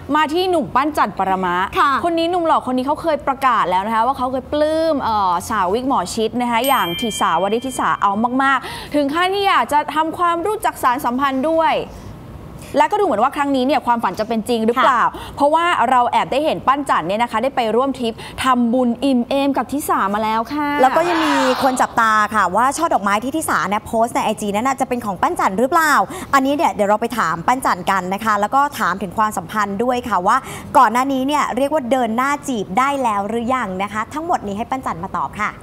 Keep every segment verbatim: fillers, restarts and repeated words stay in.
มาที่หนุ่มปั้นจันทร์ปรมะคนนี้หนุ่มหล่อคนนี้เขาเคยประกาศแล้วนะคะว่าเขาเคยปลื้มสาววิกหมอชิดนะคะอย่างทิสาวริทิสาเอามากๆถึงขั้นที่อยากจะทำความรู้จักสารสัมพันธ์ด้วยและก็ดูเหมือนว่าครั้งนี้เนี่ยความฝันจะเป็นจริงหรือเปล่าเพราะว่าเราแอบได้เห็นปั้นจันทร์เนี่ยนะคะได้ไปร่วมทริปทำบุญอิ่มเอมกับทิสามาแล้วค่ะแล้วก็ยังมีคนจับตาค่ะว่าช่อดอกไม้ที่ทิสาเนี่ยโพสต์ในไอจีนั้นจะเป็นของปั้นจันทร์หรือเปล่าอันนี้เนี่ยเดี๋ยวเราไปถามปั้นจันทร์กันนะคะแล้วก็ถามถึงความสัมพันธ์ด้วยค่ะว่าก่อนหน้านี้เนี่ยเรียกว่าเดินหน้าจีบได้แล้วหรือยังนะคะทั้งหมดนี้ให้ปั้นจันทร์มาตอบค่ะ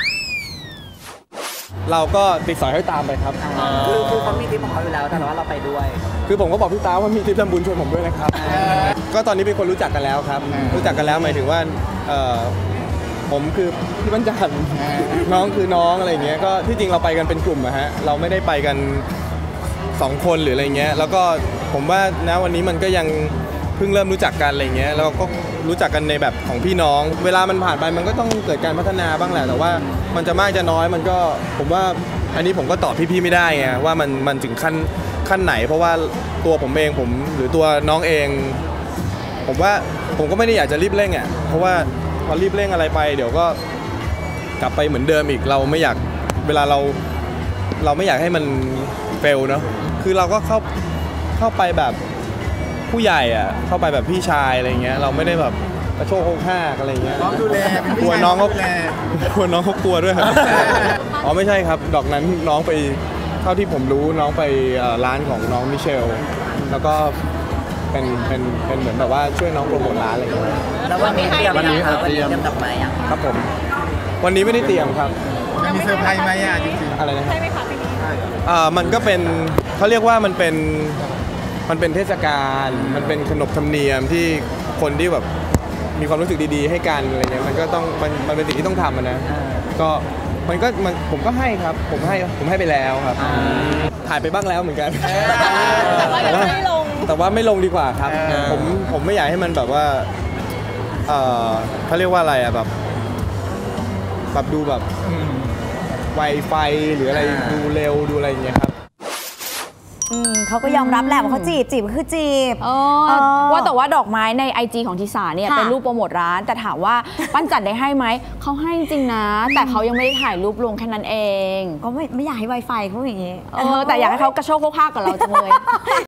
เราก็ติดสอยให้ตามไปครับคือคือเขามีทริปของเขาอยู่แล้วแต่ว่าเราไปด้วยคือผมก็บอกพี่ตาว่ามีทริปทำบุญชวนผมด้วยนะครับก็ตอนนี้เป็นคนรู้จักกันแล้วครับรู้จักกันแล้วหมายถึงว่าผมคือพี่ปั้นจันทร์น้องคือน้องอะไรเงี้ยก็ที่จริงเราไปกันเป็นกลุ่มอะฮะเราไม่ได้ไปกันสองคนหรืออะไรเงี้ยแล้วก็ผมว่าณวันนี้มันก็ยังเพิ่งเริ่มรู้จักกันอะไรเงี้ยแล้วก็รู้จักกันในแบบของพี่น้องเวลามันผ่านไปมันก็ต้องเกิดการพัฒนาบ้างแหละแต่ว่ามันจะมากจะน้อยมันก็ผมว่าอันนี้ผมก็ตอบพี่ๆไม่ได้ไงว่ามันมันถึงขั้นขั้นไหนเพราะว่าตัวผมเองผมหรือตัวน้องเองผมว่าผมก็ไม่ได้อยากจะรีบเร่งอ่ะเพราะว่าพอรีบเร่งอะไรไปเดี๋ยวก็กลับไปเหมือนเดิมอีกเราไม่อยากเวลาเราเราไม่อยากให้มันเฟลเนาะคือเราก็เข้าเข้าไปแบบผู้ใหญ่อ่ะเข้าไปแบบพี่ชายอะไรเงี้ยเราไม่ได้แบบกระโชกโคกห้ากอะไรเงี้ยน้องดูแลกลัวน้องเขากลัวน้องเขากลัวด้วยครับอ๋อไม่ใช่ครับดอกนั้นน้องไปเท่าที่ผมรู้น้องไปร้านของน้องมิเชลแล้วก็เป็นเป็นเป็นเหมือนแบบว่าช่วยน้องโปรโมทร้านอะไรเงี้ยแล้ววันนี้เตรียมวันนี้เตรียมดอกไม้ยังครับผมวันนี้ไม่ได้เตรียมครับยังมีเซอร์ไพรส์ไหมอ่ะจริงๆอะไรนะใช่ไหมคะอ่ามันก็เป็นเขาเรียกว่ามันเป็นมันเป็นเทศกาลมันเป็นขนบธรรมเนียมที่คนที่แบบมีความรู้สึกดีๆให้กันอะไรเงี้ยมันก็ต้องมันมันเป็นสิ่งที่ต้องทำนะก็มันก็มันผมก็ให้ครับผมให้ผมให้ไปแล้วครับถ่ายไปบ้างแล้วเหมือนกันแต่ว่ายังไม่ลงแต่ว่าไม่ลงดีกว่าครับผมผมไม่อยากให้มันแบบว่าเออเขาเรียกว่าอะไรอะแบบแบบดูแบบไวไฟหรืออะไรดูเร็วดูอะไรอย่างเงี้ยครับเขาก็ยอมรับแหละว่าเขาจีบจีบก็คือจีบว่าแต่ว่าดอกไม้ใน ไอ จี ของทิสาเนี่ยเป็นรูปโปรโมทร้านแต่ถามว่าปั้นจันทร์ได้ให้ไหมเขาให้จริงนะแต่เขายังไม่ได้ถ่ายรูปลงแค่นั้นเองก็ไม่ไม่อยากให้ ไวไฟ เขาอย่างงี้แต่อยากให้เขากระโชกโคกห้ากับเราจังเลย